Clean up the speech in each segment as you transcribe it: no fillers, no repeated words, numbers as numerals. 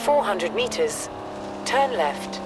400 meters, turn left.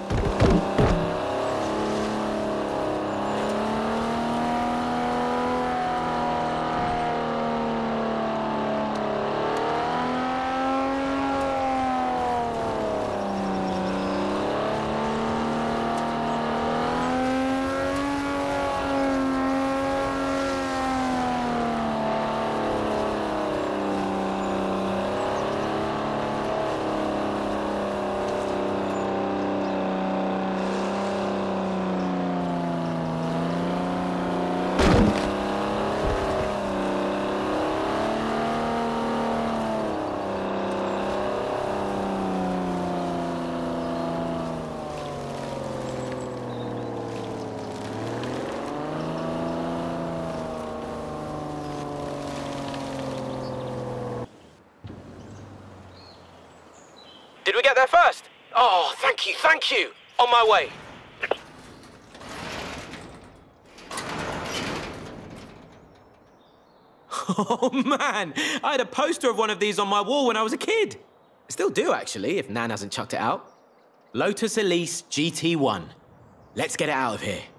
Did we get there first? Oh, thank you, thank you. On my way. Oh man, I had a poster of one of these on my wall when I was a kid. I still do actually, if Nan hasn't chucked it out. Lotus Elise GT1. Let's get it out of here.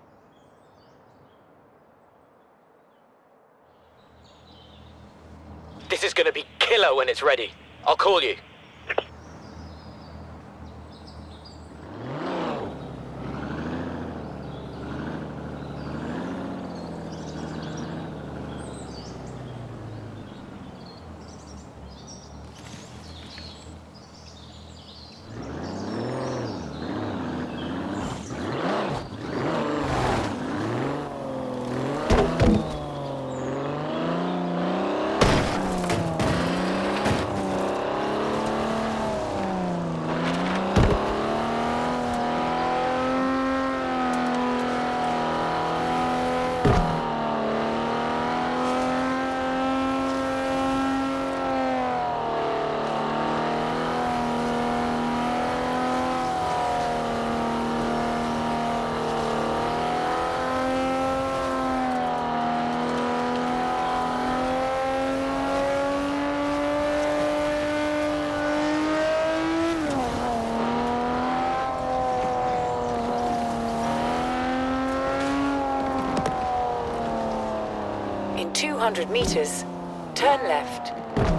This is gonna be killer when it's ready. I'll call you. In 200 meters, turn left.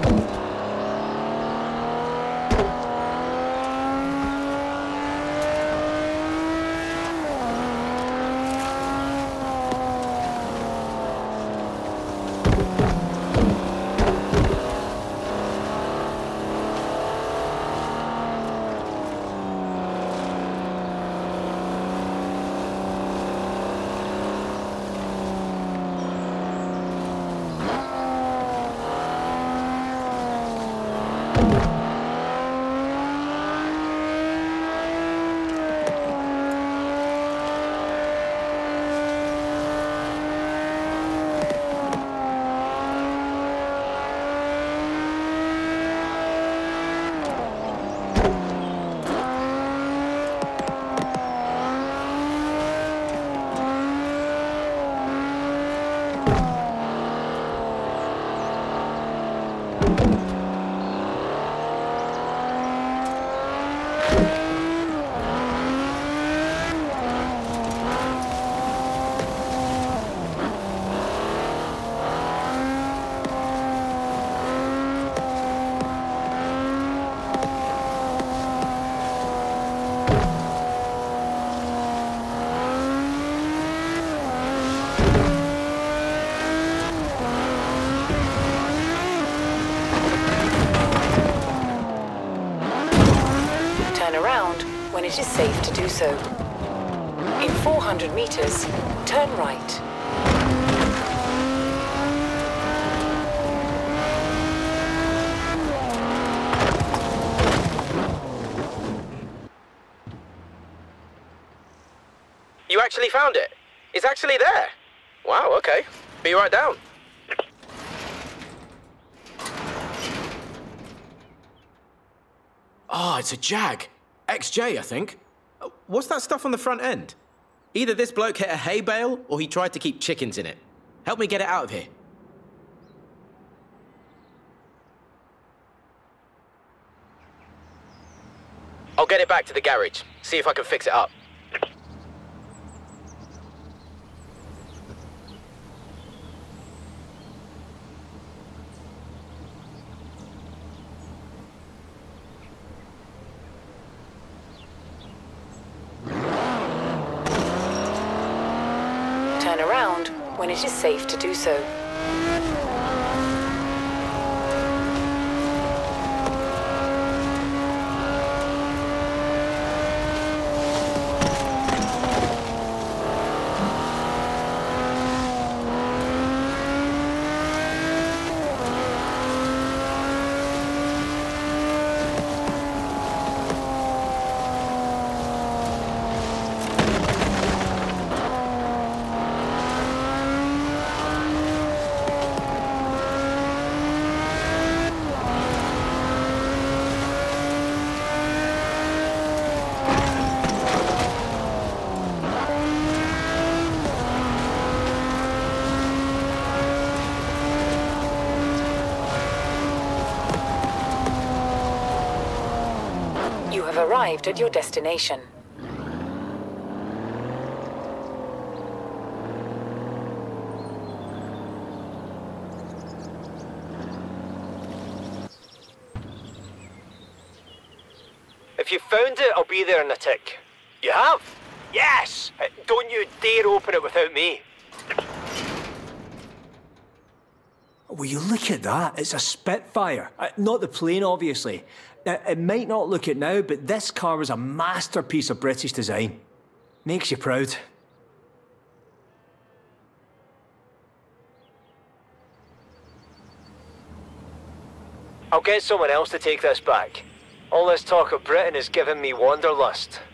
Around when it is safe to do so. In 400 meters, turn right. You actually found it? It's actually there? Wow, okay. Be right down. Ah, it's a Jag. XJ, I think. What's that stuff on the front end? Either this bloke hit a hay bale, or he tried to keep chickens in it. Help me get it out of here. I'll get it back to the garage. See if I can fix it up. Turn around when it is safe to do so. You have arrived at your destination. If you found it, I'll be there in a tick. You have? Yes! Don't you dare open it without me. Will you look at that? It's a Spitfire. Not the plane, obviously. Now, it might not look it now, but this car was a masterpiece of British design. Makes you proud. I'll get someone else to take this back. All this talk of Britain is giving me wanderlust.